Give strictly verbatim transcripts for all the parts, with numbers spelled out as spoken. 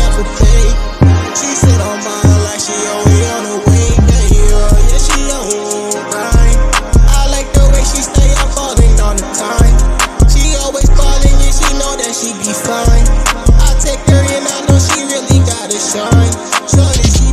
never pay. She sit on mine like she always on the way. Yeah, yeah, yeah, she on grind. I like the way she stay up falling on the time. She always falling and she know that she be fine. I take her and I know she really gotta shine. Shorty, she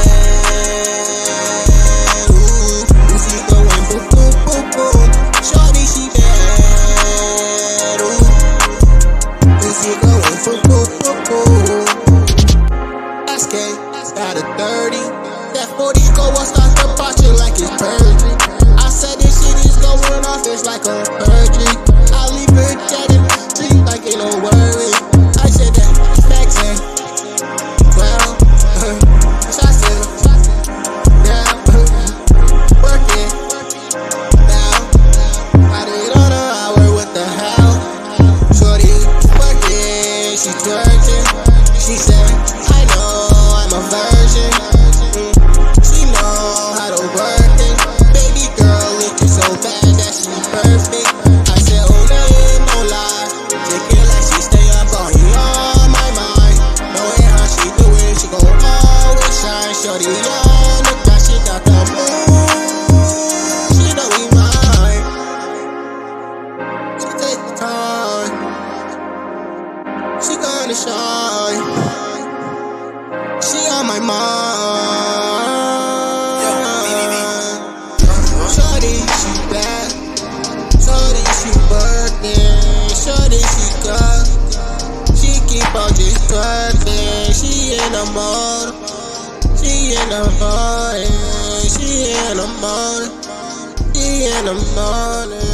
bad. Ooh, if she going boom, boom, boom, boom. Shorty, she bad. Ooh, if she going boom, boom, boom, boom. S K, got a thirty. That forty go on, start to watch it like it's perjury. I said this shit is going off, it's like a perjury. I leave her dead in the street like ain't no worry. I said that, flexing. Well, shots in, yeah, working. Now, I did on her hour, what the hell? Shorty, working, she twerking. She said, I know I'm a virgin. Mm, she know how to work it. Baby girl looking so bad that she perfect. I said, oh no, no lie. Take it like she stay up on you on my mind. Knowing how she do it, she gon' always shine. Shorty on the that she got the moon. She know we mine. She take the time. She gonna shine. She on my mind. Shorty, she bad. Shorty, she working. Shorty, she good. She keep on just twerking. She in the mode. She in the morning. She in the morning. She in the morning.